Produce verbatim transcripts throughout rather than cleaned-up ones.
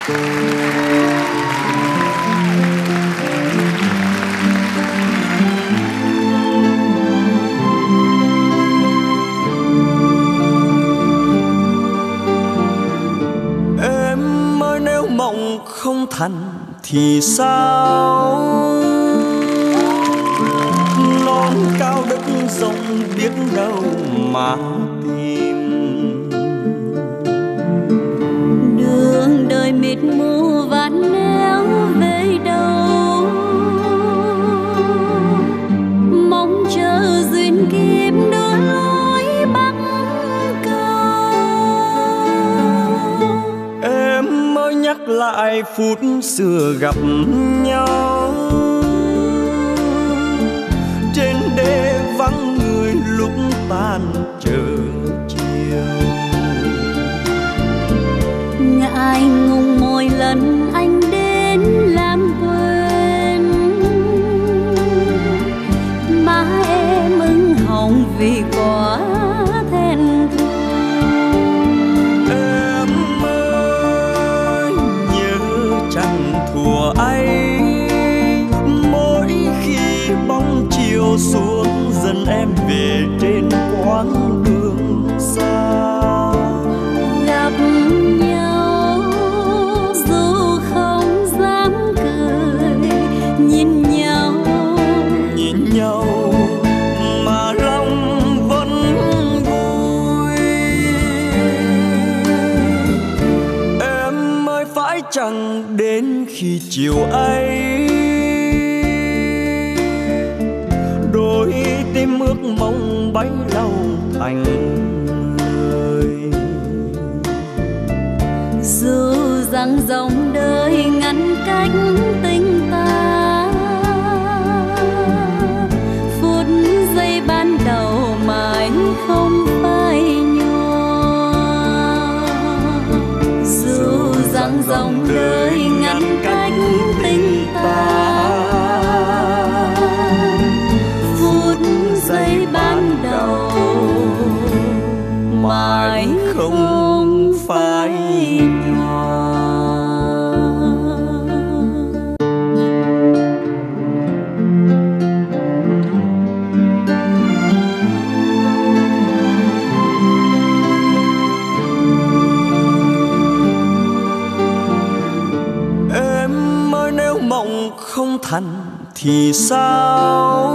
Em ơi nếu mộng không thành thì sao, non cao đất rộng biết đâu mà tìm. Đường đời mịt mù vạn nẻo về đâu, mong chờ duyên kiếp đưa lối bắc cầu. Em mới nhắc lại phút xưa gặp nhau, trên đê vắng người lúc tan chờ chiều. Ngại ngùng mỗi lần anh đến làm quên, má em ửng hồng vì quá thẹn thùng. Em ơi nhớ chẳng thùa ấy, mỗi khi bóng chiều xuống dần em về trên quãng đường xa. Gặp nhau dù không dám cười, nhìn nhau nhìn nhau mà lòng vẫn vui. Em ơi phải chăng đến khi chiều ấy, đôi tim ước mong bấy lâu thành người. dù rằng dòng đời ngăn cách tình ta, phút giây ban đầu mãi không phai nhòa. Dù rằng dòng đời ngăn cách tình ta, phút giây ban đầu mãi không phai nhòa. Em ơi nếu mộng không thành thì sao,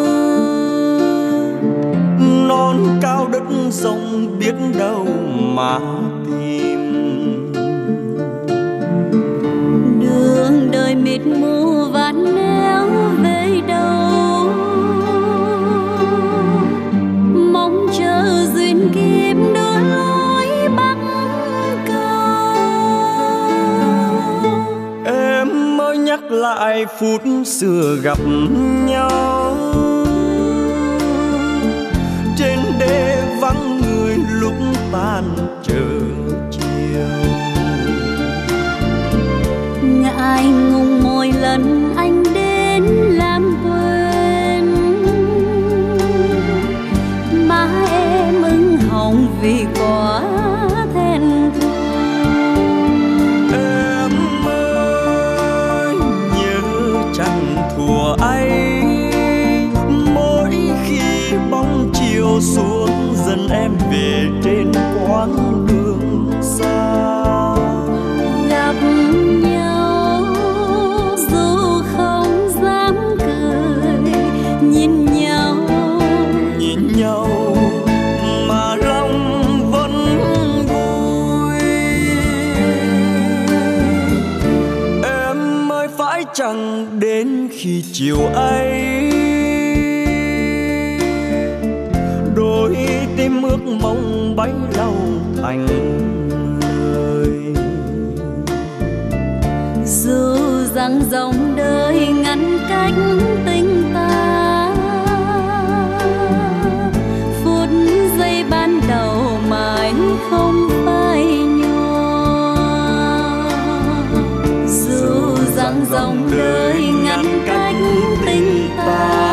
non cao đất rộng biết đâu mà tìm. Đường đời mịt mù vạn nẻo về đâu, mong chờ duyên kiếp đưa lối bắc cầu. Em mới nhắc lại phút xưa gặp nhau, trên đê vắng người lúc tan chờ chiều. Ngại ngùng mỗi lần anh đến làm quên, má em ửng hồng vì quá thẹn thùng. Em ơi nhớ chẳng thùa ấy, mỗi khi bóng chiều xuống dần em về trên quãng đường xa. Gặp nhau dù không dám cười, nhìn nhau nhìn nhau mà lòng vẫn vui. Em ơi phải chăng đến khi chiều ấy, đôi tim ước mong bấy lâu thành người. dù rằng dòng đời ngăn cách tình ta, phút giây ban đầu mãi không phai nhòa. Dù rằng dòng đời ngăn cách tình ta,